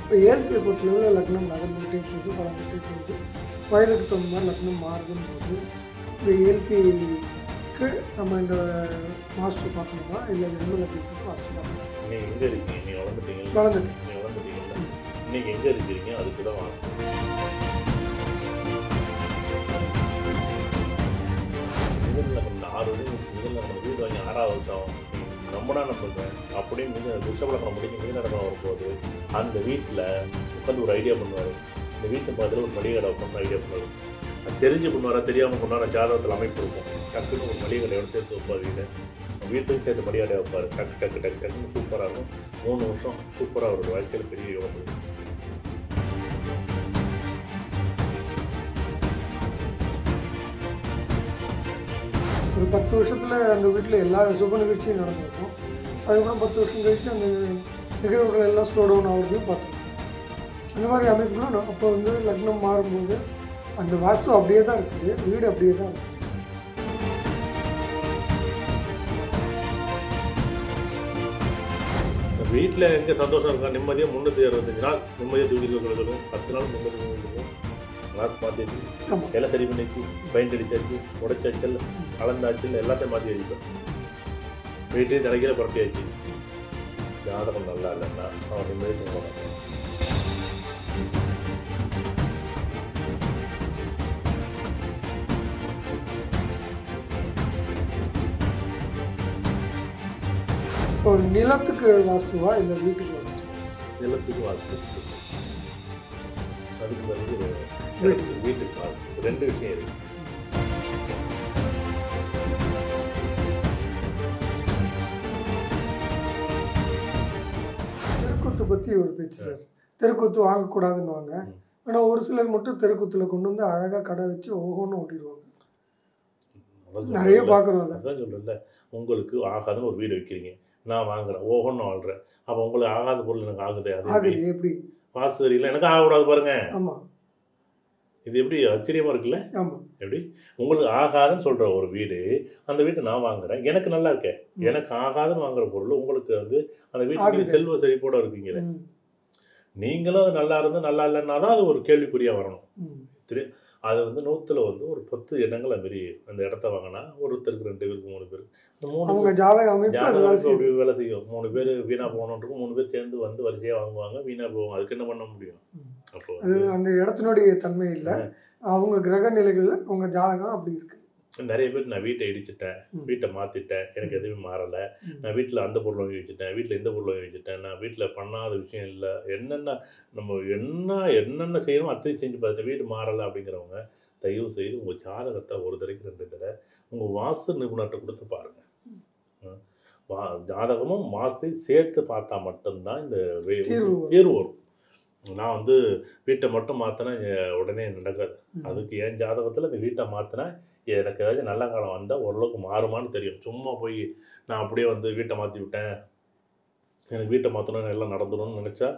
இப்போ ஏழ்பியை பொறுத்தளவில் லக்னம் நகர்ந்துக்கிட்டே போகுது, வளர்ந்துகிட்டே போகுது. வயதுக்கு தகுந்த மாதிரி லக்னம் மாறுதுன்னு போது இந்த ஏழ்பிக்கு நம்ம இந்த மாஸ்டர் பார்க்கணுமா இல்லை ஜென்ம லக்னத்துக்கு மாஸ்டர் பார்க்கணுமா? நீங்கள் எங்கே இருக்கீங்க? நீங்கள் வளர்ந்துட்டீங்க, வளர்ந்துட்டு நீங்கள் வளர்ந்துட்டீங்கல்ல, இன்றைக்கி எங்கே இருக்கிறீங்க அதுக்கு தான் வாஸ்து. முதல்ல நம்ம 6 வருடம் முதல்ல நம்ம வீடு வாங்கி 6ஆவது வருஷம் ஆகும். ரொம்ப நாள் நம்புறேன் அப்படின்னு ரிஷபலக்கணம் முடிஞ்சு மீனடக்கம் வரும்போது அந்த வீட்டில் உட்காந்து ஒரு ஐடியா பண்ணுவார். இந்த வீட்டு பக்கத்தில் ஒரு மளிகை கடை வைக்கணும்னு ஐடியா பண்ணுவார். அது தெரிஞ்சு பண்ணுவாரா தெரியாமல் கொண்டாட ஜாதகத்தில் அமைப்பு இருக்கும். டக்குன்னு ஒரு மளிகை கடையோட சேர்த்து வைப்பார். வீட்டுக்கும் சேர்த்து மளிகை கடை வைப்பார். டக்கு டக்கு டக்கு டக்குன்னு சூப்பராக இருக்கும். 3 வருஷம் சூப்பராக அவரோட வாழ்க்கையில் பெரிய யோகம் இருக்கும். ஒரு 10 வருஷத்தில் அந்த வீட்டில் எல்லா சுப நிகழ்ச்சியும் நடந்திருக்கும். அதுக்கப்புறம் 10 வருஷம் கழித்து அந்த நிகழ்வுகள் எல்லாம் ஸ்லோ டவுன் ஆகுறதையும் பார்த்துருக்கோம். அந்த மாதிரி அமைப்புலாம் அப்போ வந்து லக்னம் மாறும்போது அந்த வாஸ்து அப்படியே தான் இருக்குது, வீடு அப்படியே தான் இருக்குது. வீட்டில் எங்கே சந்தோஷம் இருக்கா, நிம்மதியாக 365 நாள் நிம்மதியாக தூக்கிட்டு 10 நாள் நிம்மதி தூக்கிட்டு கிளாஸ் மாற்றியாச்சு, எல்லாம் சரி பண்ணிச்சு, பெயிண்ட் அடிச்சாச்சு, உடைச்சாச்சல், கலந்தாச்சல், எல்லாத்தையும் மாற்றி வச்சுட்டோம். வீட்டையும் தலைக்கிற புரட்டியாச்சு. ஜாதகம் நல்லா இல்லைன்னா அவன் நிம்மதி தூங்க மாட்டான். இப்போ நிலத்துக்கு வாஸ்துவா இல்லை வீட்டுக்கு வாஸ்துவா? நிலத்துக்கு வாஸ்து, அதுக்கு பிறகு வீட்டுக்கு வாஸ்து, 2 விஷயம் இருக்கு. தெருக்கூத்து பற்றி ஒரு பேச்சு சார். தெருக்கூத்து வாங்கக்கூடாதுன்னுவாங்க. ஆனால் ஒரு சிலர் மட்டும் தெருக்கூத்தில் கொண்டு வந்து அழகாக கடை வச்சு ஓஹோன்னு ஓட்டிடுவாங்க. நிறைய பார்க்குறோம். அதான் சொல்கிறேன்ல, உங்களுக்கு ஆகாதுன்னு ஒரு வீடு வைக்கிறீங்க, நான் வாங்குறேன், ஓஹோன்னு வாழ்கிறேன். அப்போ உங்களுக்கு ஆகாத பொருள் எனக்கு ஆகுது. அது எப்படி வாஸ்து தெரியல, எனக்கு ஆகக்கூடாது பாருங்க. ஆமாம், இது எப்படி ஆச்சரியமாக இருக்குல்ல? ஆமாம். எப்படி உங்களுக்கு ஆகாதுன்னு சொல்கிற ஒரு வீடு, அந்த வீட்டை நான் வாங்குறேன், எனக்கு நல்லா இருக்கேன். எனக்கு ஆகாதுன்னு வாங்குற பொருள் உங்களுக்கு வந்து அந்த வீட்டுக்கு செல்வ செழிப்போடு இருக்கீங்களே, நீங்களும் அது நல்லா இருந்து நல்லா இல்லைன்னா தான் அது ஒரு கேள்விக்குறியாக வரணும். அது வந்து 100ல் வந்து ஒரு 10 இடங்கள் அதுமாரி அந்த இடத்த வாங்கினா ஒருத்தருக்கு 2 பேருக்கு 3 பேருக்கு அந்த 3 ஜாதகம் வேலை செய்யும். 3 பேர் வீணாக போகணுன்றிருக்கும், 3 பேர் சேர்ந்து வந்து வரிசையாக வாங்குவாங்க, வீணாக போவாங்க. அதுக்கு என்ன பண்ண முடியும்? அப்போ அந்த இடத்தினுடைய தன்மை இல்லை, அவங்க கிரக நிலைகள், அவங்க ஜாதகம் அப்படி இருக்கு. நிறைய பேர் நான் வீட்டை இடிச்சிட்டேன், வீட்டை மாற்றிட்டேன், எனக்கு எதுவுமே மாறலை, நான் வீட்டில் அந்த பொருள் வாங்கி வச்சுட்டேன், வீட்டில் இந்த பொருள் வாங்கி வச்சுட்டேன், நான் வீட்டில் பண்ணாத விஷயம் இல்லை, நம்ம என்னென்ன செய்யணுமோ அத்தையும் செஞ்சு பார்த்துட்டு வீடு மாறலை அப்படிங்கிறவங்க தயவு செய்து உங்கள் ஜாதகத்தை ஒரு தடவைக்கு 2 தடவை உங்கள் வாஸ்து நிபுணர்கிட்ட கொடுத்து பாருங்கள். ஜாதகமும் வாஸ்தை சேர்த்து பார்த்தா மட்டும்தான் இந்த தீர்வு வரும். நான் வந்து வீட்டை மட்டும் மாற்றினா உடனே நடக்காது. அதுக்கு என் ஜாதகத்தில் இந்த வீட்டை மாற்றினா எனக்கு ஏதாச்சும் நல்ல காலம் வந்தால் ஓரளவுக்கு மாறுமான்னு தெரியும். சும்மா போய் நான் அப்படியே வந்து வீட்டை மாற்றி விட்டேன், எனக்கு வீட்டை மாற்றணும்னு எல்லாம் நடந்துடணும்னு நினச்சா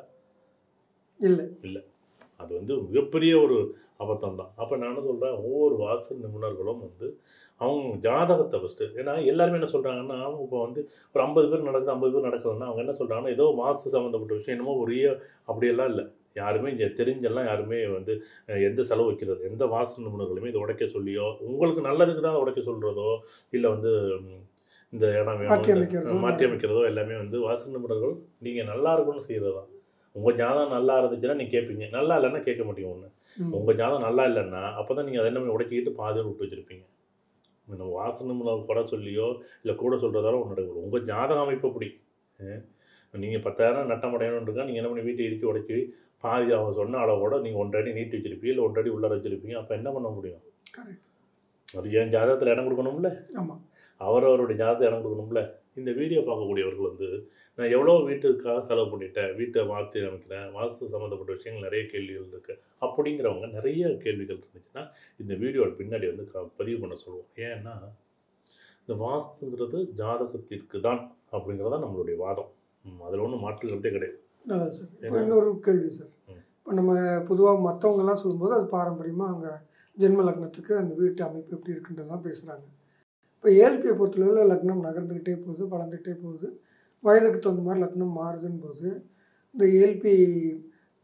இல்லை, அது வந்து மிகப்பெரிய ஒரு அபத்தம் தான். அப்போ நான் என்ன சொல்கிறேன், ஒவ்வொரு வாஸ்து நிபுணர்களும் வந்து அவங்க ஜாதகத்தை ஃபஸ்ட்டு, ஏன்னா எல்லாருமே என்ன சொல்கிறாங்கன்னா, இப்போ வந்து ஒரு 50 பேர் நடக்குது 50 பேர் நடக்குதுன்னா அவங்க என்ன சொல்கிறாங்கன்னா, ஏதோ வாஸ்து சம்மந்தப்பட்ட விஷயம் என்னமோ அப்படியெல்லாம் இல்லை. யாருமே இங்கே தெரிஞ்செல்லாம் யாருமே வந்து எந்த செலவு வைக்கிறது, எந்த வாஸ்து நிபுணர்களுமே இதை உடைக்க சொல்லியோ, உங்களுக்கு நல்லதுக்கு தான் உடைக்க சொல்கிறதோ, இல்லை வந்து இந்த இடம் வேணும் மாற்றி அமைக்கிறதோ எல்லாமே வந்து வாஸ்து நிபுணர்கள் நீங்கள் நல்லா இருக்கும்னு செய்கிறது தான். உங்கள் ஜாதகம் நல்லா இருந்துச்சுன்னா நீங்கள் கேட்பீங்க, நல்லா இல்லைன்னா கேட்க மாட்டீங்க. ஒன்று உங்கள் ஜாதகம் நல்லா இல்லைன்னா அப்போ தான் நீங்கள் அதை என்ன உடைச்சிக்கிட்டு பாதியோடு விட்டு வச்சுருப்பீங்க. நம்ம வாஸ்து நிபுணர் கூட சொல்லியோ இல்லை கூட சொல்கிறதால ஒன்று நடக்கும். உங்கள் ஜாதக அமைப்பு அப்படி நீங்கள் 10,000 நட்டம் அடையணுன்றக்கா நீங்கள் என்ன பண்ணி வீட்டை இடித்து உடைச்சி பாதி அவங்க சொன்ன அளவோட நீங்கள் 1 அடி நீட்டி வச்சுருப்பீங்க, இல்லை 1 அடி உள்ளே வச்சுருப்பீங்க. அப்போ என்ன பண்ண முடியும்? அது என் ஜாதகத்தில் இடம் கொடுக்கணும்ல, அவரவருடைய ஜாதகத்தை இடம் கொடுக்கணும்ல. இந்த வீடியோ பார்க்கக்கூடியவர்கள் வந்து நான் எவ்வளோ வீட்டுக்காக செலவு பண்ணிட்டேன், வீட்டை மாற்றி அமைக்கிறேன், வாஸ்து சம்மந்தப்பட்ட விஷயங்கள் நிறைய கேள்விகள் இருக்குது அப்படிங்கிறவங்க நிறைய கேள்விகள் இருந்துச்சுன்னா இந்த வீடியோட பின்னாடி வந்து பதிவு பண்ண சொல்லுவோம். ஏன்னா இந்த வாஸ்துங்கிறது ஜாதகத்திற்கு தான் அப்படிங்கிறதான் நம்மளுடைய வாதம். அதில் ஒன்றும் மாற்றுக்கிறதே கிடையாது. அதான் சார். இப்போ இன்னொரு கேள்வி சார். இப்போ நம்ம பொதுவாக மற்றவங்கெல்லாம் சொல்லும்போது அது பாரம்பரியமாக அவங்க ஜென்ம லக்னத்துக்கு அந்த வீட்டு அமைப்பு எப்படி இருக்குன்றது தான் பேசுகிறாங்க. இப்போ ஏழ்பியை பொறுத்தளவில் லக்னம் நகர்ந்துக்கிட்டே போகுது, வளர்ந்துக்கிட்டே போகுது, வயதுக்கு தகுந்த மாதிரி லக்னம் மாறுதுன்னு போது இந்த ஏழ்பி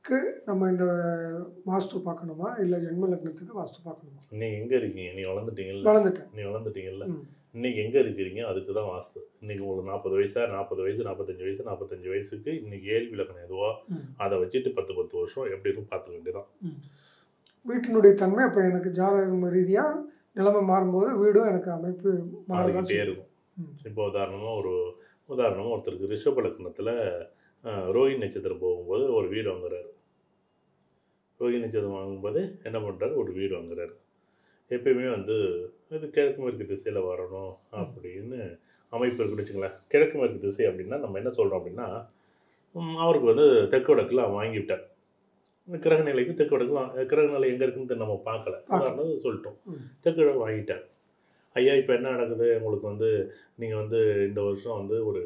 நம்ம இந்த வாஸ்து பார்க்கணுமா, இல்லை ஜென்ம லக்னத்துக்கு வாஸ்து பார்க்கணுமா? நீங்கள் எங்கே இருக்கீங்க? நீ வளர்ந்துட்டீங்கல்ல, வளர்ந்துட்டேன். நீ வளர்ந்துட்டீங்கல்ல, ம். இன்றைக்கி எங்கே இருக்கிறீங்க அதுக்கு தான் வாஸ்து. இன்றைக்கி உங்களுக்கு 40 வயசா, 40 வயசு, 45 வயசு, 45 வயசுக்கு இன்றைக்கி ஏழ்வி லக்னம் எதுவோ அதை வச்சுட்டு 10 வருஷம் எப்படி இருக்கும் பார்த்துக்க வேண்டியதான். வீட்டினுடைய தன்மை அப்போ எனக்கு ஜாதகம் ரீதியாக நிலைமை மாறும்போது வீடும் எனக்கு அமைப்பு மாறிக்கிட்டே இருக்கும். இப்போ உதாரணமாக ஒருத்தருக்கு ரிஷப லக்னத்தில் ரோஹிணி நட்சத்திரம் போகும்போது ஒரு வீடு வாங்குறாரு. ரோஹிணி நட்சத்திரம் வாங்கும்போது என்ன பண்ணுறாரு, ஒரு வீடு வாங்குறாரு. எப்பயுமே வந்து இது கிழக்கு மேற்கு திசையில் வரணும் அப்படின்னு அமைப்பு இருக்குன்னு வச்சுங்களேன். கிழக்கு மேற்கு திசை அப்படின்னா நம்ம என்ன சொல்கிறோம் அப்படின்னா, அவருக்கு வந்து தெற்கு வடக்கில் வாங்கிவிட்டார். கிரக நிலைக்கு தெற்கு வடக்கு, கிரக நிலை எங்கே இருக்குன்னு நம்ம பார்க்கல, உதாரணம் சொல்லிட்டோம். தெற்கு வடக்கு வாங்கிட்டார். ஐயா இப்போ என்ன நடக்குது உங்களுக்கு வந்து, நீங்கள் வந்து இந்த வருஷம் வந்து ஒரு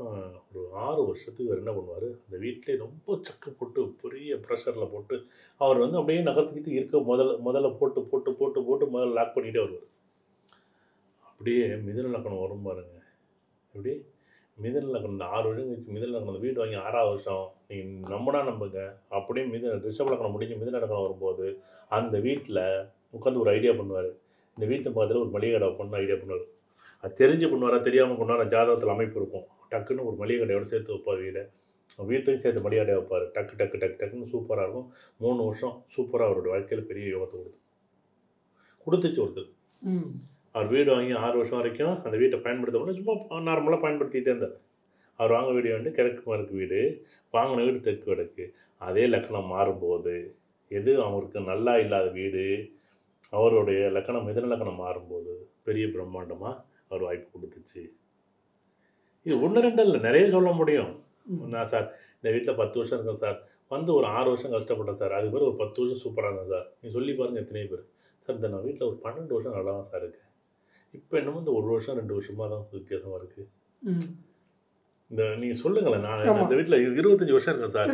6 வருஷத்துக்கு அவர் என்ன பண்ணுவார், அந்த வீட்டிலே ரொம்ப சக்கு போட்டு பெரிய ப்ரெஷரில் போட்டு அவர் வந்து அப்படியே நகர்த்திக்கிட்டு இருக்க முதல்ல போட்டு போட்டு போட்டு போட்டு முதல்ல லாக் பண்ணிகிட்டே வருவார். அப்படியே மிதுன லக்னம் வரும் பாருங்க. எப்படி மிதுன லக்னம் இந்த 6 வருஷம் கழிச்சு மிதுன லக்னம் அந்த வீடு வாங்கி 6ஆவது வருஷம் நீங்கள் நம்புங்க. அப்படியே ரிஷப லக்னம் முடிஞ்சு மிதுன லக்னம் வரும்போது அந்த வீட்டில் உட்காந்து ஒரு ஐடியா பண்ணுவார். இந்த வீட்டு பக்கத்தில் ஒரு மளிகை கடை பண்ண ஐடியா பண்ணுவார். அது தெரிஞ்சு பண்ணுவாரா தெரியாமல் பண்ணுவாரா, ஜாதகத்தில் அமைப்பு இருக்கும். டக்குன்னு ஒரு மளிகை கடையோட சேர்த்து வைப்பார். வீட்டுக்கும் சேர்த்து மளிகை கடையை வைப்பார். டக்குன்னு சூப்பராக இருக்கும். 3 வருஷம் சூப்பராக அவருடைய வாழ்க்கையில் பெரிய யோகத்தை கொடுத்துச்சு ஒருத்தர். அவர் வீடு வாங்கி 6 வருஷம் வரைக்கும் அந்த வீட்டை பயன்படுத்த சும்மா நார்மலாக பயன்படுத்திக்கிட்டே இருந்தார். அவர் வாங்க வீடு வந்து கிழக்கு மேற்கு வீடு, வாங்கின வீடு தெற்கு வடக்கு. அதே லக்கணம் மாறும்போது எது அவருக்கு நல்லா இல்லாத வீடு, அவருடைய லக்கணம் மிதுன லக்கணம் மாறும்போது பெரிய பிரம்மாண்டமாக அவர் வாய்ப்பு கொடுத்துச்சு. இது 1 2 இல்லை, நிறைய சொல்ல முடியும். நான் சார் இந்த வீட்டில் 10 வருஷம் இருக்கேன் சார், வந்து ஒரு 6 வருஷம் கஷ்டப்பட்டேன் சார், அதுக்கு பிறகு ஒரு 10 வருஷம் சூப்பராக இருந்தேன் சார். நீ சொல்லி பாருங்கள் எத்தனை பேர் சார், இந்த நான் வீட்டில் ஒரு 12 வருஷம் நல்லா தான் சார் இருக்கேன், இப்போ என்னமோ இந்த 1 வருஷம் 2 வருஷமாக தான் வித்தியாசமாக இருக்குது. இந்த நீங்கள் சொல்லுங்களேன், நான் இந்த வீட்டில் 25 வருஷம் இருக்கேன் சார்,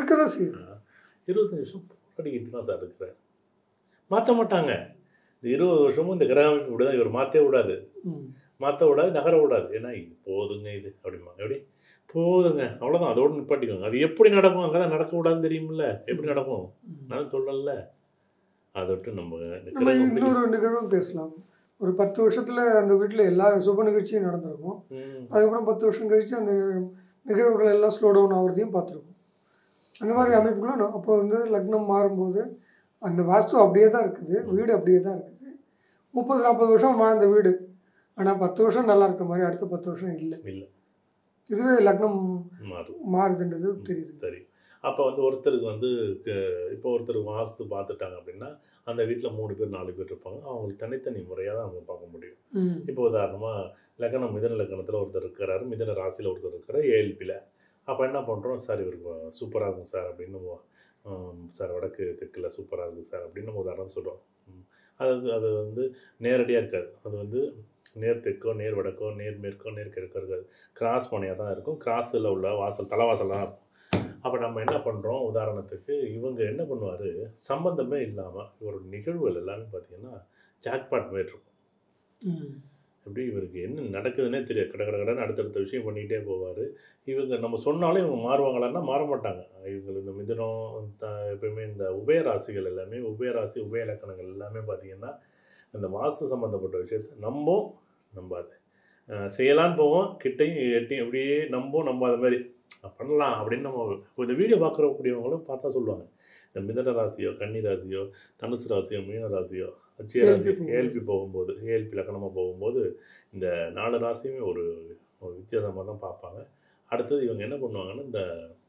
25 வருஷம் போராடிக்கிட்டு தான் சார் இருக்கிறேன். மாற்ற மாட்டாங்க. இந்த 20 வருஷமும் இந்த கிரக அமைப்பு இப்படி தான், இவர் மாற்றவே விடாது, மாற்ற விடாது, நகர விடாது. ஏன்னா இது போதுங்க இது அப்படிமா, எப்படி போதுங்க அவ்வளோதான், அதோடு நிப்பாட்டிக்கோங்க. அது எப்படி நடக்கும், அங்கே தான் நடக்க விடாதுன்னு தெரியுமில்ல, எப்படி நடக்கும் நான் சொல்லல. அதை விட்டு நம்ம இன்னொரு நிகழ்வும் பேசலாம். ஒரு 10 வருஷத்தில் அந்த வீட்டில் எல்லா சுப நிகழ்ச்சியும் நடந்திருக்கும். அதுக்கப்புறம் 10 வருஷம் கழித்து அந்த நிகழ்வுகள் எல்லாம் ஸ்லோ டவுன் ஆகிறதையும் பார்த்துருக்கோம். அந்த மாதிரி அமைப்புகளும் அப்போ வந்து லக்னம் மாறும்போது அந்த வாஸ்து அப்படியே தான் இருக்குது, வீடு அப்படியே தான் இருக்குது. 30-40 வருஷம் வாழ்ந்த வீடு, ஆனால் 10 வருஷம் நல்லா இருக்க மாதிரி அடுத்த 10 வருஷம் இல்லை. இதுவே லக்னம் மாறுதுன்றது தெரியுது. சரி, அப்போ வந்து ஒருத்தருக்கு வந்து இப்போ ஒருத்தர் வாஸ்து பார்த்துட்டாங்க அப்படின்னா அந்த வீட்டில் 3 பேர் 4 பேர் இருப்பாங்க. அவங்களுக்கு தனித்தனி முறையாக தான் அவங்க பார்க்க முடியும். இப்போ உதாரணமாக லக்னம் மிதுன லக்னத்தில் ஒருத்தர் இருக்கிறாரு, மிதுன ராசியில் ஒருத்தர் இருக்கிறார், ஏஎல்பியில். அப்போ என்ன பண்ணுறோம், சார் இவருக்கு சூப்பராக இருக்கும் சார் அப்படின்னு, சார் வடக்கு தெற்கில் சூப்பராக இருக்குது சார் அப்படின்னு நம்ம உதாரணம் சொல்கிறோம். அது வந்து நேரடியாக இருக்காது, அது வந்து நேர் தெற்கோ நேர் வடக்கோ நேர் மேற்கோ நேர் கிழக்கோ இருக்காது, கிராஸ் மனையாக தான் இருக்கும். கிராஸில் உள்ள வாசல் தலைவாசல் தான் இருக்கும். அப்போ நம்ம என்ன பண்ணுறோம், உதாரணத்துக்கு இவங்க என்ன பண்ணுவார், சம்மந்தமே இல்லாமல் இவரோட நிகழ்வுகள் எல்லாமே பார்த்திங்கன்னா ஜாக்பாட் மாதிரி இருக்கும். எப்படி இவருக்கு என்ன நடக்குதுன்னே தெரியாது, கடன்னு அடுத்தடுத்த விஷயம் பண்ணிக்கிட்டே போவார். இவங்க நம்ம சொன்னாலும் இவங்க மாறுவாங்களான்னா மாற மாட்டாங்க. இவங்க இந்த மிதுனம் எப்பயுமே இந்த உபயராசிகள் எல்லாமே, உபயராசி உபயலக்கணங்கள் எல்லாமே பார்த்திங்கன்னா இந்த வாஸ்து சம்மந்தப்பட்ட விஷயத்தை நம்பாது செய்யலான்னு போவோம், கிட்டையும் எட்டையும் எப்படியே நம்பாத மாதிரி பண்ணலாம் அப்படின்னு நம்ம இந்த வீடியோ பார்க்குறக்கூடியவங்களும் பார்த்தா சொல்லுவாங்க. இந்த மிதன ராசியோ கன்னி ராசியோ தனுசு ராசியோ மீன ராசியோ அச்சய ராசியோ ஏஎல்பி போகும்போது, ஏஎல்பி லக்கணமாக போகும்போது இந்த 4 ராசியுமே ஒரு வித்தியாசமாக தான் பார்ப்பாங்க. அடுத்தது இவங்க என்ன பண்ணுவாங்கன்னா, இந்த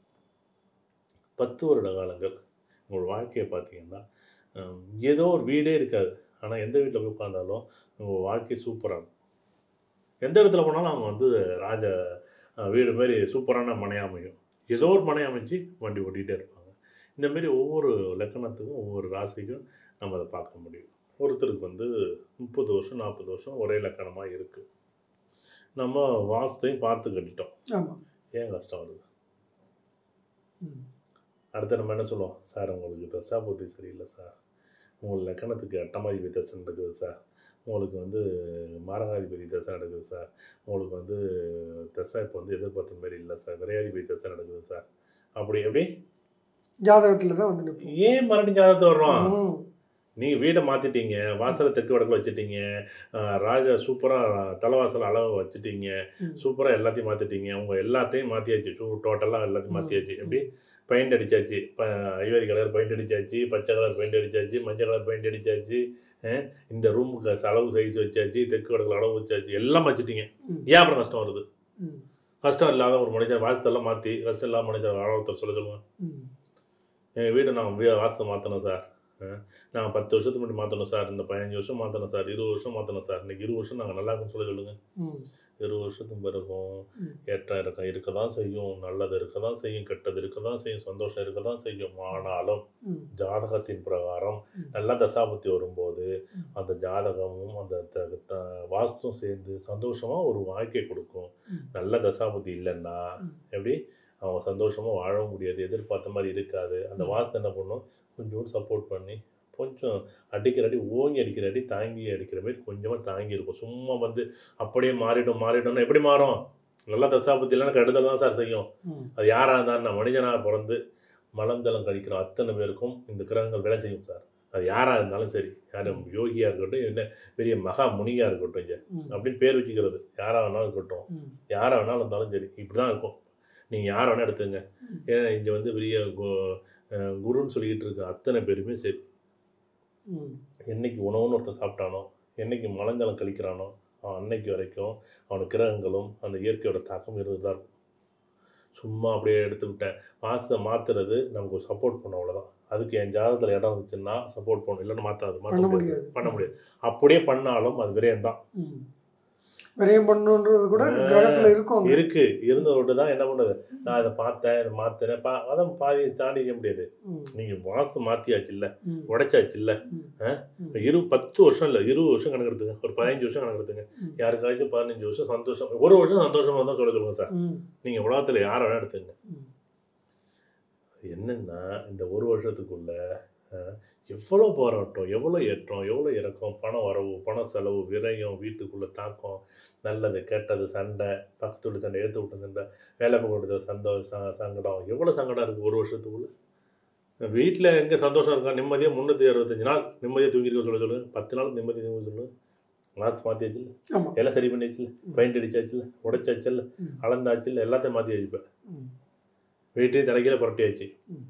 10 வருட காலங்கள் உங்களோட வாழ்க்கையை பார்த்தீங்கன்னா ஏதோ ஒரு வீடே இருக்காது, ஆனால் எந்த வீட்டில் போய் உட்காந்தாலும் உங்கள் வாழ்க்கை சூப்பராக இருக்கும். எந்த இடத்துல போனாலும் அவங்க வந்து வீடு மாதிரி சூப்பரான மனை அமையும். ஏதோ ஒரு மனை அமைச்சு வண்டி ஓட்டிகிட்டே இருப்பாங்க. இந்தமாரி ஒவ்வொரு லக்கணத்துக்கும் ஒவ்வொரு ராசிக்கும் நம்ம அதை பார்க்க முடியும். ஒருத்தருக்கு வந்து 30 வருஷம் 40 வருஷம் ஒரே லக்கணமாக இருக்குது, நம்ம வாஸ்தையும் பார்த்து கட்டிட்டோம், ஏன் கஷ்டம் வருது? அடுத்து நம்ம என்ன சொல்லுவோம், சார் உங்களுக்கு தசா புத்தி சரியில்லை சார், உங்களுக்கு லக்கணத்துக்கு அட்டமாதிபதி தசை நடக்குது சார், உங்களுக்கு வந்து மாரகாதிபதி தசை நடக்குது சார், உங்களுக்கு வந்து தசை இப்போ வந்து எதிர்பார்த்த மாதிரி இல்லை சார், விரையாதிபதி தசை நடக்குது சார், அப்படி எப்படி ஜாதகத்தில் தான் வந்து நிற்போம். ஏன் மறுபடியும் ஜாதகத்தை வர்றோம்? நீங்கள் வீடை மாற்றிட்டீங்க, வாசலை தெற்கு வடக்கில் வச்சுட்டீங்க, ராஜா சூப்பராக தலைவாசல் அளவு வச்சுட்டீங்க, சூப்பராக எல்லாத்தையும் மாற்றிட்டீங்க, உங்கள் எல்லாத்தையும் மாற்றியாச்சு, டோட்டலாக எல்லாத்தையும் மாற்றியாச்சு. எப்படி பெயிண்ட் அடித்தாச்சு, ஐவரி கலர் பெயிண்ட் அடித்தாச்சு, பச்சை கலர் பெயிண்ட் அடித்தாச்சு, மஞ்சள் கலர் பெயிண்ட் அடித்தாச்சு, இந்த ரூமுக்கு அளவு சைஸ் வச்சாச்சு, தெற்கு வடக்கில் அளவு வச்சாச்சு, எல்லாம் வச்சுட்டீங்க. ஏன் அப்புறம் கஷ்டம் வருது? கஷ்டம் இல்லாத ஒரு மனுஷன் வாசத்தெல்லாம் மாற்றி கஷ்டம் இல்லாத மனுஷன் அளவுத்தர் சொல்லுங்கள். எங்கள் வீடை நான் வாசத்தை மாற்றணும் சார், நாங்கள் 10 வருஷத்துக்கு முன்னாடி மாற்றணும் சார், இந்த 15 வருஷம் மாற்றணும் சார், 20 வருஷம் மாற்றணும் சார், இன்றைக்கி 20 வருஷம் நாங்கள் நல்லா இருக்குன்னு சொல்லுங்கள். 20 வருஷத்துக்கு பிறகும் ஏற்றம் இருக்க தான் செய்யும், நல்லது இருக்க தான் செய்யும், கெட்டது இருக்க தான் செய்யும், சந்தோஷம் இருக்க தான் செய்யும். ஆனாலும் ஜாதகத்தின் பிரகாரம் நல்ல தசாபத்தி வரும்போது அந்த ஜாதகமும் அந்த வாஸ்தும் சேர்ந்து சந்தோஷமாக ஒரு வாழ்க்கை கொடுக்கும். நல்ல தசாபத்தி இல்லைன்னா எப்படி அவங்க சந்தோஷமாக வாழவும் முடியாது, எதிர்பார்த்த மாதிரி இருக்காது. அந்த வாஸ்து என்ன பண்ணும், கொஞ்சோண்டு சப்போர்ட் பண்ணி கொஞ்சம் அடிக்கிற அடி ஓங்கி அடிக்கிற அடி தாங்கி அடிக்கிற மாதிரி கொஞ்சமாக தாங்கி இருக்கும். சும்மா வந்து அப்படியே மாறிடும்னா எப்படி மாறும்? நல்லா தசாபத்தி இல்லைன்னா கெடுதல் தான் சார் செய்யும். அது யாராக இருந்தாலும் நான் மனிதனாக பிறந்து மலம் ஜலம் கழிக்கிற அத்தனை பேருக்கும் இந்த கிரகங்கள் வேலை செய்யும் சார். அது யாராக இருந்தாலும் சரி, யாரும் யோகியாக இருக்கட்டும், என்ன பெரிய மகா முனியாக இருக்கட்டும், இங்கே அப்படின்னு பேர் வச்சுக்கிறது யாராக வேணாலும் இருக்கட்டும், யாராக வேணாலும் இருந்தாலும் சரி, இப்படி தான் இருக்கும். நீங்கள் யாரை வேணால் எடுத்துங்க, ஏன்னா இங்கே வந்து பெரிய குருன்னு சொல்லிக்கிட்டு இருக்க அத்தனை பேருமே சரி, என்னைக்கு உணவுன்னு ஒருத்தர் சாப்பிட்டானோ, என்னைக்கு மலஞ்சலம் கழிக்கிறானோ அன்னைக்கு வரைக்கும் அவனுக்கு கிரகங்களும் அந்த இயற்கையோட தாக்கம் இருந்து தான் இருக்கும். சும்மா அப்படியே எடுத்து விட்டேன் வாசத்தை மாற்றுறது நமக்கு ஒரு சப்போர்ட் பண்ண, அவ்வளோதான். அதுக்கு என் ஜாதகத்தில் இடம் இருந்துச்சுன்னா சப்போர்ட் பண்ணும், இல்லைன்னா மாற்ற முடியாது. அப்படியே பண்ணாலும் அது விரயம் தான். விரயம் பண்ணுன்றது கூட கிரகத்தில் இருக்கும், இருந்தவர்கிட்ட தான் என்ன பண்ணுது, நான் அதை பார்த்தேன், இதை மாற்றினேன், அதான் பாதி தாண்டிக்க முடியாது. நீங்கள் வாஸ்து மாற்றியாச்சு இல்லை, உடைச்சாச்சு இல்லை, 10 வருஷம் இல்லை 20 வருஷம் கணக்கு எடுத்துங்க, ஒரு 15 வருஷம் கணக்கு எடுத்துங்க. யாருக்காச்சும் 15 வருஷம் சந்தோஷம், ஒரு வருஷம் சந்தோஷமாக தான் சொல்ல சொல்லுங்கள் சார். நீங்கள் உலகத்தில் யாரை வேணால் எடுத்துங்க. என்னென்னா இந்த ஒரு வருஷத்துக்குள்ள எவ்வளோ போராட்டம், எவ்வளோ ஏற்றம், எவ்வளோ இறக்கம், பணம் வரவு, பண செலவு, விரயம், வீட்டுக்குள்ளே தாக்கம், நல்லது கெட்டது, சண்டை, பக்கத்து விட்டு சண்டை, எடுத்து விட்டு சண்டை, வேலை போட்டு சங்கடம், எவ்வளோ சங்கடம் இருக்குது ஒரு வருஷத்துக்குள்ளே. வீட்டில் எங்கே சந்தோஷம் இருக்கா? நிம்மதியாக 365 நாள் நிம்மதியாக தூங்கிருக்க சொல்லுங்கள். 10 நாள் நிம்மதியாக தூங்க சொல்லுங்கள். மாற்றியாச்சு இல்லை, எல்லாம் சரி பண்ணியாச்சு இல்லை, பெயிண்ட் அடிச்சாச்சு இல்லை, உடைச்சாச்சு இல்லை, அளந்தாச்சு இல்லை, எல்லாத்தையும் மாற்றி வச்சுப்பேன். வீட்டையும் தலைக்கையில் புரட்டியாச்சு.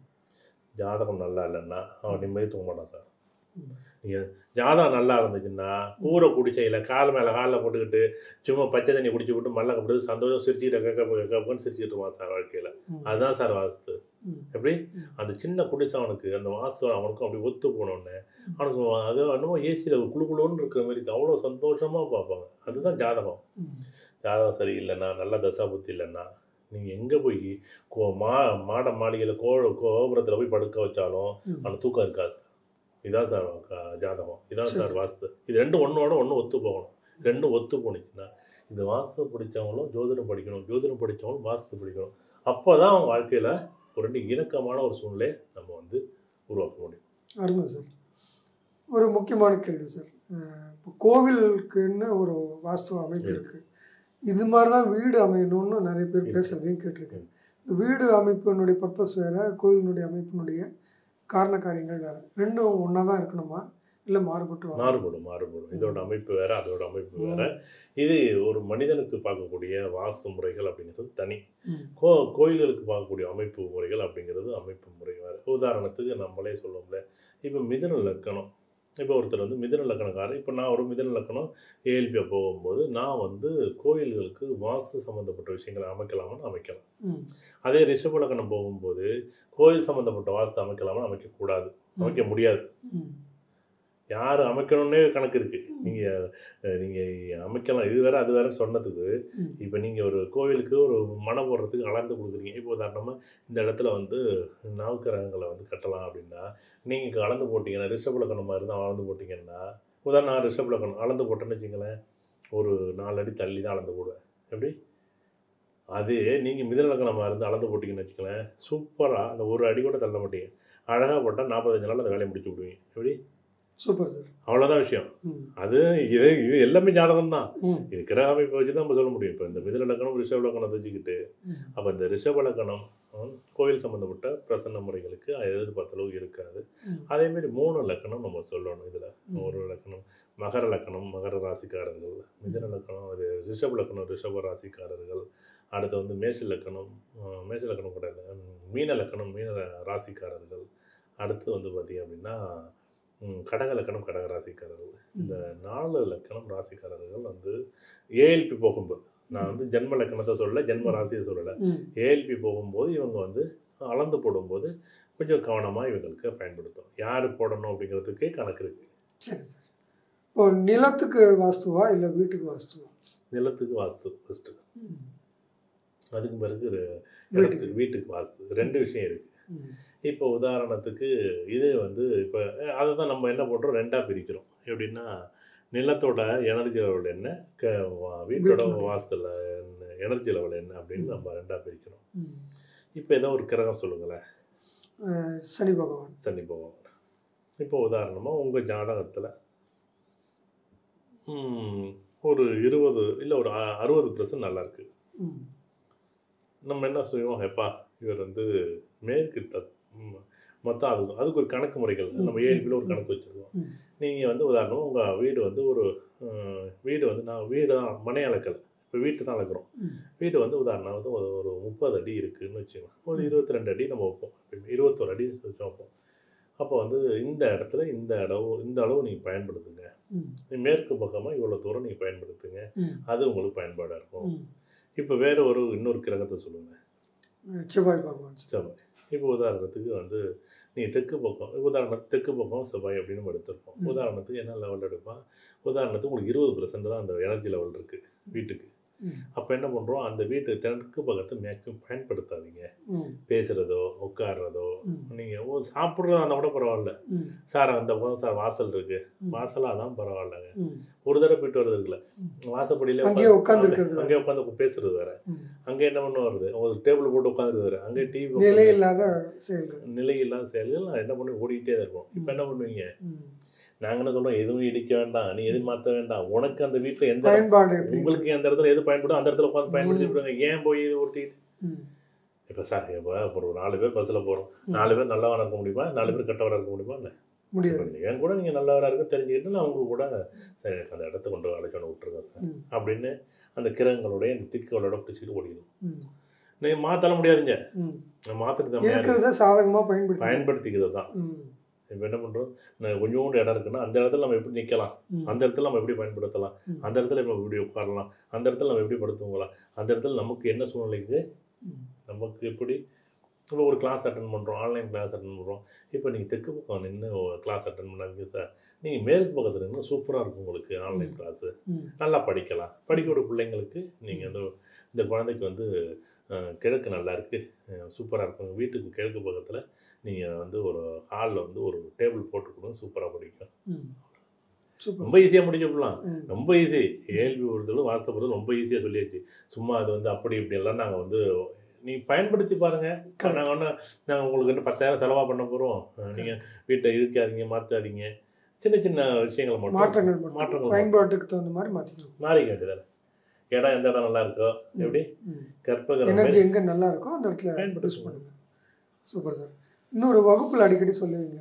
ஜாதகம் நல்லா இல்லைன்னா அவன் நிம்மதி தூங்க மாட்டான் சார். நீங்கள் ஜாதகம் நல்லா இருந்துச்சுன்னா கூரை குடிச்சையில் கால் மேலே காலில் போட்டுக்கிட்டு சும்மா பச்சை தண்ணி குடிச்சு விட்டு மல்ல கப்பிட்டு சந்தோஷம் சிரிச்சுக்கிட்டு கக்கப்புன்னு சிரிச்சுக்கிட்டு இருவான் சார் வாழ்க்கையில். அதுதான் சார் வாஸ்து. எப்படி அந்த சின்ன குடிசை அவனுக்கு அந்த வாஸ்து அவனுக்கும் அப்படி ஒத்து போனோடனே அவனுக்கு அது என்னமோ ஏசியில் குழுக்குழுன்னு இருக்கிற மாதிரி அவ்வளோ சந்தோஷமாக பார்ப்பாங்க. அதுதான் ஜாதகம். ஜாதகம் சரி இல்லைன்னா, நல்ல தசா புத்தி இல்லைன்னா, நீங்கள் எங்கே போய் மாட மாளிகையில் கோபுரத்தில் போய் படுக்க வச்சாலும் அவனுக்கு தூக்கம் இருக்காது. இதான் சார் ஜாதகம், இதான் சார் வாஸ்து. இது ரெண்டும் ஒன்றோட ஒன்று ஒத்து போகணும். ரெண்டும் ஒத்து போனுச்சுன்னா இந்த வாஸ்து படித்தவங்களும் ஜோதிடம் படிக்கணும், ஜோதிடம் படித்தவங்களும் வாஸ்து படிக்கணும். அப்போ தான் அவங்க வாழ்க்கையில் ஒரு ரெண்டு இணக்கமான ஒரு சூழ்நிலையை நம்ம வந்து உருவாக்க முடியும். அருமை சார். ஒரு முக்கியமான கேள்வி சார், இப்போ கோவிலுக்குன்னு ஒரு வாஸ்து அமைப்பு இருக்குது, இது மாதிரி தான் வீடு அமையணும்னு நிறைய பேர் பேசுகிறதையும் கேட்டிருக்கேன். இந்த வீடு அமைப்பினுடைய பர்பஸ் வேறு, கோவிலினுடைய அமைப்பினுடைய காரண காரியங்கள் வேறு, ரெண்டும் ஒன்றா தான் இருக்கணுமா இல்லை மாறுபடும். இதோட அமைப்பு வேறு, அதோட அமைப்பு வேறு. இது ஒரு மனிதனுக்கு பார்க்கக்கூடிய வாஸ்து முறைகள் அப்படிங்கிறது தனி, கோயில்களுக்கு பார்க்கக்கூடிய அமைப்பு முறைகள் அப்படிங்கிறது அமைப்பு முறை வேறு. உதாரணத்துக்கு நம்மளே சொல்லுவோம்ல, இப்போ மிதுன லக்கணம், இப்போ ஒருத்தர் வந்து மிதுன லக்கணக்காரர், இப்போ நான் ஒரு மிதுன லக்கணம் ஏஎல்பியாக போகும்போது நான் வந்து கோயில்களுக்கு வாஸ்து சம்மந்தப்பட்ட விஷயங்களை அமைக்கலாம்னு அமைக்கலாம். அதே ரிஷப லக்கணம் போகும்போது கோயில் சம்மந்தப்பட்ட வாஸ்து அமைக்கலாம்னு அமைக்கக்கூடாது, அமைக்க முடியாது. யார் அமைக்கணும்னே கணக்கு இருக்குது. நீங்கள் அமைக்கலாம், இது வேறு அது வேறு சொன்னதுக்கு. இப்போ நீங்கள் ஒரு கோவிலுக்கு ஒரு மனை போடுறதுக்கு அளந்து கொடுக்குறீங்க. இப்போ உதாரணமாக இந்த இடத்துல வந்து நவக்கிரகங்களை வந்து கட்டலாம் அப்படின்னா நீங்கள் அளந்து போட்டிங்கன்னா, ரிஷப லக்கணமாக இருந்தால் அளந்து போட்டிங்கன்னா, உதாரணம் நான் ரிஷப லக்கணம் அளந்து போட்டேன்னு வச்சுங்களேன், ஒரு 4 அடி தள்ளி தான் அளந்து போடுவேன். எப்படி அதே நீங்கள் மிதுன லக்கணமாக இருந்து அளந்து போட்டிங்கன்னு வச்சுக்கலேன், சூப்பராக அந்த ஒரு அடி கூட தள்ள மாட்டீங்க, அழகாக போட்டால் 45 நாள் அந்த வேலையை முடிச்சு விடுவீங்க. எப்படி சூப்பர் சார், அவ்வளோதான் விஷயம். அது இது எல்லாமே ஜாதகம் தான். இது கிரக அமைப்பை வச்சு தான் நம்ம சொல்ல முடியும். இப்போ இந்த மிதுன லக்கணம் ரிஷப லக்கணத்தை வச்சுக்கிட்டு, அப்போ இந்த ரிஷப லக்கணம் கோயில் சம்மந்தப்பட்ட பிரசன்ன முறைகளுக்கு எதிர்பார்த்த அளவுக்கு இருக்காது. அதேமாரி 3 லக்கணம் நம்ம சொல்லணும். இதில் ஒரு லக்கணம் மகர லக்கணம், மகர ராசிக்காரர்கள். மிதுன லக்கணம், அது ரிஷப லக்கணம், ரிஷப ராசிக்காரர்கள். அடுத்து வந்து மேஷ லக்கணம், மேஷ லக்கணம் கூட இல்லை, மீன லக்கணம், மீன ராசிக்காரர்கள். அடுத்து வந்து பார்த்திங்க அப்படின்னா கடக லக்கணம், கடக ராசிக்காரர்கள். இந்த 4 லக்கணம் ராசிக்காரர்கள் வந்து ஏஎல்பி போகும்போது, நான் வந்து ஜென்ம லக்கணத்தை சொல்லலை, ஜென்ம ராசியை சொல்லலை, ஏஎல்பி போகும்போது இவங்க வந்து அளந்து போடும்போது கொஞ்சம் கவனமாக இவங்களுக்கு பயன்படுத்தும். யார் போடணும் அப்படிங்கிறதுக்கே கணக்கு இருக்குது. சரி சரி. இப்போ நிலத்துக்கு வாஸ்துவா இல்லை வீட்டுக்கு வாஸ்துவா? நிலத்துக்கு வாஸ்து ஃபஸ்ட்டு, அதுக்கு பிறகு வீட்டுக்கு வாஸ்து. 2 விஷயம் இருக்குது. இப்போ உதாரணத்துக்கு இது வந்து இப்போ அதை தான் நம்ம என்ன பண்ணுறோம், 2ஆக பிரிக்கிறோம். எப்படின்னா நிலத்தோட எனர்ஜி லெவல் என்ன, வீட்டோட வாஸ்துல எனர்ஜி லெவல் என்ன அப்படின்னு நம்ம 2ஆக பிரிக்கிறோம். இப்போ ஏதோ ஒரு கிரகம் சொல்லுங்களேன். சனி பகவான். சனி பகவான். இப்போ உதாரணமாக உங்கள் ஜாதகத்தில் ஒரு 20 இல்லை ஒரு 60% நல்லாயிருக்கு. நம்ம என்ன செய்வோம், எப்பா இவர் வந்து மேற்கு மொத்தம் அதுக்கு ஒரு கணக்கு முறைகள் நம்ம ஏஎல்பியில் ஒரு கணக்கு வச்சுருக்கோம். நீங்கள் வந்து உதாரணமாக உங்கள் வீடு வந்து ஒரு வீடு வந்து நான் வீடு தான் மனை அளக்கலை, இப்போ வீட்டு தான் அளக்குறோம். வீடு வந்து உதாரணம் வந்து ஒரு 30 அடி இருக்குதுன்னு வச்சுக்கலாம். ஒரு 22 அடி நம்ம வைப்போம், 21 அடி வச்சு வைப்போம். அப்போ வந்து இந்த இடத்துல இந்த அளவு நீங்கள் பயன்படுத்துங்க, மேற்கு பக்கமாக இவ்வளோ தூரம் நீங்கள் பயன்படுத்துங்க, அது உங்களுக்கு பயன்பாடாக இருக்கும். இப்போ வேறு இன்னொரு கிரகத்தை சொல்லுங்கள். செவ்வாய் பகவான். செவ்வாய். இப்போ உதாரணத்துக்கு வந்து நீங்கள் தெற்கு பக்கம் செவ்வாய் அப்படின்னு நம்ம எடுத்துருப்போம். உதாரணத்துக்கு என்ன லெவல் எடுப்பான், உதாரணத்துக்கு உங்களுக்கு 20% தான் அந்த எனர்ஜி லெவல் இருக்குது வீட்டுக்கு. அப்போ என்ன பண்ணுறோம், அந்த வீட்டு தெற்கு பக்கத்தை மேக்ஸிமம் பயன்படுத்தாதீங்க. பேசுகிறதோ உட்காடுறதோ, நீங்கள் சாப்பிட்றதா இருந்தால் கூட பரவாயில்ல, சார் அந்த பக்கம் சார் வாசல் இருக்குது, வாசலாக தான் பரவாயில்லங்க, ஒரு தடவை போயிட்டு வருது இருக்குல்ல, வாசப்படியில் அங்கேயே உட்காந்து பேசுறது வேறு, அங்கே என்ன பண்ண வருது, ஒரு டேபிள் போட்டு உட்காந்துருக்கு வேறு, அங்கே டிவி, நிலையில்லாத செயல்கள் என்ன பண்ணி ஓடிக்கிட்டே தான் இருக்கும். இப்போ என்ன பண்ணுவீங்க, நாங்கள் என்ன சொல்கிறோம், எதுவும் இடிக்க வேண்டாம், நீ எதுவும் மாற்ற வேண்டாம், உனக்கு அந்த வீட்டில் எந்த பயன்பாடு உங்களுக்கு எந்த இடத்துல எது பயன்படும் அந்த இடத்துல உட்காந்து பயன்படுத்தி விடுவாங்க. ஏன் போய் இது ஓட்டிட்டு இப்போ சார் இப்போ ஒரு 4 பேர் பஸ்ஸில் போகிறோம், 4 பேர் நல்லவராக இருக்க முடியுமா, 4 பேர் கெட்டவராக இருக்க முடியுமா? இல்லை, முடியாது. ஏன் கூட நீங்கள் நல்லவராக இருக்க தெரிஞ்சுக்கிட்டு நான் அவங்க கூட சரி எனக்கு அந்த இடத்த கொண்டு அழைக்கணும் விட்டுருங்க சார் அப்படின்னு அந்த கிரகங்களோட இந்த திக்குகளோட பிடிச்சிட்டு ஓடிடும். நீங்கள் மாற்றலாம் முடியாதுங்க, மாற்றிட்டு சாதகமாக பயன்படுத்திக்கிறது தான். இப்போ என்ன பண்ணுறோம், கொஞ்சோண்டு இடம் இருக்குன்னா அந்த இடத்துல நம்ம எப்படி நிற்கலாம், அந்த இடத்துல நம்ம எப்படி பயன்படுத்தலாம், அந்த இடத்துல நம்ம எப்படி உட்காரலாம், அந்த இடத்துல நம்ம எப்படி படுத்துவங்களாம், அந்த இடத்துல நமக்கு என்ன சூழ்நிலைக்கு நமக்கு எப்படி. இப்போ ஒரு கிளாஸ் அட்டன் பண்ணுறோம், ஆன்லைன் கிளாஸ் அட்டன் பண்ணுறோம். இப்போ நீங்கள் தெற்கு பக்கம் நின்று கிளாஸ் அட்டன் பண்ணாதீங்க சார், நீங்கள் மேற்கு பக்கத்தில் நின்று சூப்பராக இருக்கும் உங்களுக்கு ஆன்லைன் கிளாஸு, நல்லா படிக்கலாம். படிக்கிற பிள்ளைங்களுக்கு நீங்கள் இந்த குழந்தைக்கு வந்து கிழக்கு நல்லா இருக்குது, சூப்பராக இருக்கும், வீட்டுக்கு கிழக்கு பக்கத்தில் நீங்கள் வந்து ஒரு ஹாலில் வந்து ஒரு டேபிள் போட்டு கொடுங்க, சூப்பராக படிக்கும். ரொம்ப ஈஸியாக முடிச்சுக்கலாம், ரொம்ப ஈஸி. ஏஎல்பி பொறுத்தவரை வார்த்தை பொறுத்தவரை ரொம்ப ஈஸியாக சொல்லியாச்சு. சும்மா அது வந்து அப்படி இப்படியெல்லாம் நாங்கள் வந்து நீங்கள் பயன்படுத்தி பாருங்கள். நாங்கள் உங்களுக்கு வந்து 10,000 செலவாக பண்ண போகிறோம், நீங்கள் வீட்டை இருக்காதீங்க, மாற்றாதீங்க, சின்ன சின்ன விஷயங்களை மாற்றங்கள் பயன்பாட்டுக்கு தகுந்த மாதிரி மாறிக்க வேண்டியதானே. இடம் எந்த இடம் நல்லா இருக்கோ, எப்படி கற்பக எனர்ஜி எங்கே நல்லா இருக்கோ அந்த இடத்துல யூஸ் பண்ணுங்க. Super sir. இன்னொரு வகுப்பில் அடிக்கடி சொல்லுவீங்க,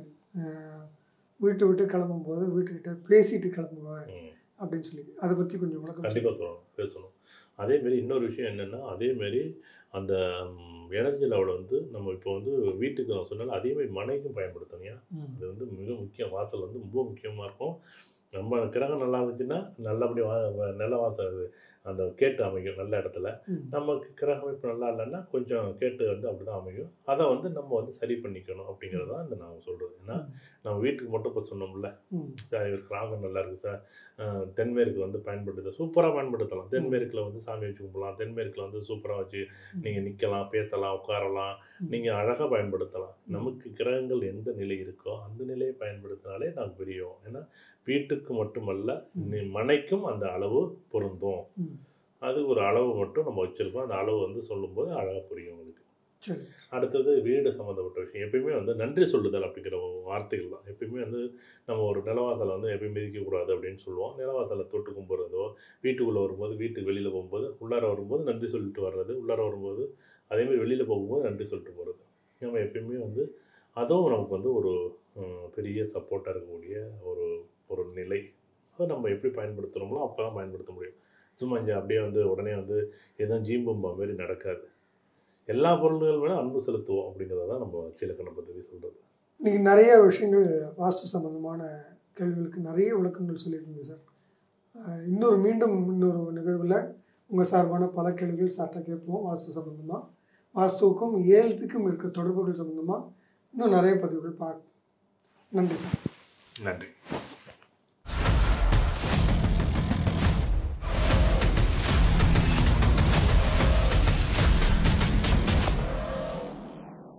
விட்டு கிளம்பும்போது வீட்டுக்கிட்ட பேசிட்டு கிளம்புவேன் அப்படின்னு சொல்லி, அதை பற்றி கொஞ்சம் கண்டிப்பாக பேசணும். அதேமாரி இன்னொரு விஷயம் என்னென்னா, அதேமாரி அந்த எனர்ஜி லெவலை வந்து நம்ம இப்போ வந்து வீட்டுக்கு நான் சொன்னாலும் அதேமாதிரி மனைக்கும் பயன்படுத்தணும். அது வந்து மிக முக்கியம். வாசல் வந்து ரொம்ப முக்கியமாக இருக்கும். நம்ம கிரகம் நல்லா இருந்துச்சுன்னா நல்லபடியாக நல்ல வாசல் அது அந்த கேட்டு அமையும் நல்ல இடத்துல. நமக்கு கிரக அமைப்பு நல்லா இல்லைன்னா கொஞ்சம் கேட்டு வந்து அப்படி தான் அமையும். அதை வந்து நம்ம வந்து சரி பண்ணிக்கணும் அப்படிங்கிறது தான் இந்த நான் சொல்கிறது. ஏன்னா நம்ம வீட்டுக்கு மட்டும் இப்போ சொன்னோம்ல, சார் இவர் கிராகம் நல்லா இருக்குது சார், தென்மேற்கு வந்து சூப்பராக பயன்படுத்தலாம். தென்மேற்கில் வந்து சாமி வச்சு கும்பிடலாம், தென்மேற்கில் வந்து சூப்பராக வச்சு நீங்கள் நிற்கலாம், பேசலாம், உட்காரலாம், நீங்கள் அழகாக பயன்படுத்தலாம். நமக்கு கிரகங்கள் எந்த நிலை இருக்கோ அந்த நிலையை பயன்படுத்தினாலே நாங்கள் பிரியோம். ஏன்னா வீட்டுக்கு மட்டுமல்ல மனைக்கும் அந்த அளவு பொருந்தும். அது ஒரு அளவு மட்டும் நம்ம வச்சுருக்கோம். அந்த அளவு வந்து சொல்லும்போது அழகாக புரியும் உங்களுக்கு. சரி. அடுத்தது வீடு சம்மந்தப்பட்ட விஷயம். எப்பயுமே வந்து நன்றி சொல்லுதல் அப்படிங்கிற வார்த்தைகள் தான். எப்பயுமே வந்து நம்ம ஒரு நிலவாசலை வந்து எப்பயும் மிதிக்கக்கூடாது அப்படின்னு சொல்லுவோம். நிலவாசலை தொட்டு கும்பிட்றதோ, வீட்டுக்குள்ளே வரும்போது, வீட்டுக்கு வெளியில் போகும்போது, உள்ளார வரும்போது நன்றி சொல்லிட்டு வர்றது, உள்ளார வரும்போது அதேமாதிரி வெளியில் போகும்போது நன்றி சொல்லிட்டு போகிறது. நம்ம எப்பயுமே வந்து அதுவும் நமக்கு வந்து ஒரு பெரிய சப்போர்ட்டாக இருக்கக்கூடிய ஒரு ஒரு நிலை. அதை நம்ம எப்படி பயன்படுத்துகிறோமோ அப்போ தான் பயன்படுத்த முடியும். சும்மா இங்கே அப்படியே வந்து உடனே வந்து எதுவும் ஜீம்பும்பா மாரி நடக்காது. எல்லா பொருள்கள் மேலே அன்பு செலுத்துவோம் அப்படிங்கிறத தான் நம்ம அச்சிலக்கண பദ്ധதி சொல்கிறது. இன்றைக்கி நிறைய விஷயங்கள் வாஸ்து சம்மந்தமான கேள்விகளுக்கு நிறைய விளக்கங்கள் சொல்லியிருக்கீங்க சார். மீண்டும் இன்னொரு நிகழ்வில் உங்கள் சார்பான பல கேள்விகள் சார்ட்ட கேட்போம். வாஸ்து சம்மந்தமாக, வாஸ்துவுக்கும் ஏஎல்பிக்கும் இருக்க தொடர்புகள் சம்மந்தமாக இன்னும் நிறைய பதிவுகள் பார்ப்போம். நன்றி சார். நன்றி.